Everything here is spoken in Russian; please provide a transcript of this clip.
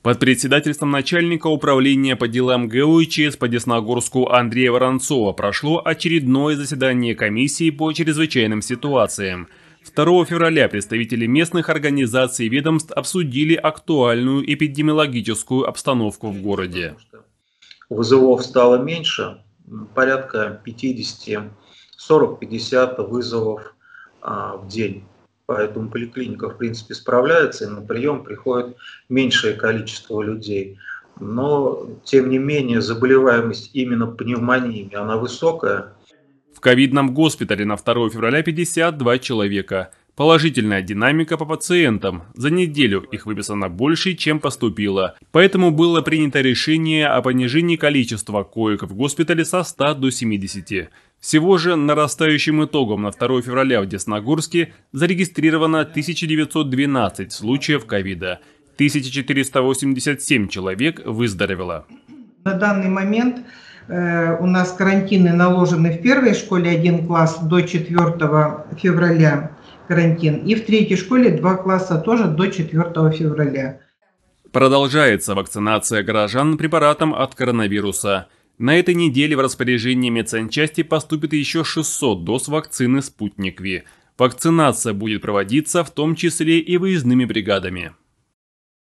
Под председательством начальника управления по делам ГУ и ЧС по Десногорску Андрея Воронцова прошло очередное заседание комиссии по чрезвычайным ситуациям. 2 февраля представители местных организаций и ведомств обсудили актуальную эпидемиологическую обстановку в городе. Вызовов стало меньше, порядка 50, 40-50 вызовов в день. Поэтому поликлиника, в принципе, справляется, и на прием приходит меньшее количество людей. Но, тем не менее, заболеваемость именно пневмониями, она высокая. В ковидном госпитале на 2 февраля 52 человека. Положительная динамика по пациентам. За неделю их выписано больше, чем поступило. Поэтому было принято решение о понижении количества коек в госпитале со 100 до 70. Всего же нарастающим итогом на 2 февраля в Десногорске зарегистрировано 1912 случаев ковида. 1487 человек выздоровело. На данный момент у нас карантины наложены в первой школе 1 класс до 4 февраля карантин, и в 3-й школе 2 класса тоже до 4 февраля. Продолжается вакцинация горожан препаратом от коронавируса. На этой неделе в распоряжение медсанчасти поступит еще 600 доз вакцины «Спутник Ви». Вакцинация будет проводиться в том числе и выездными бригадами.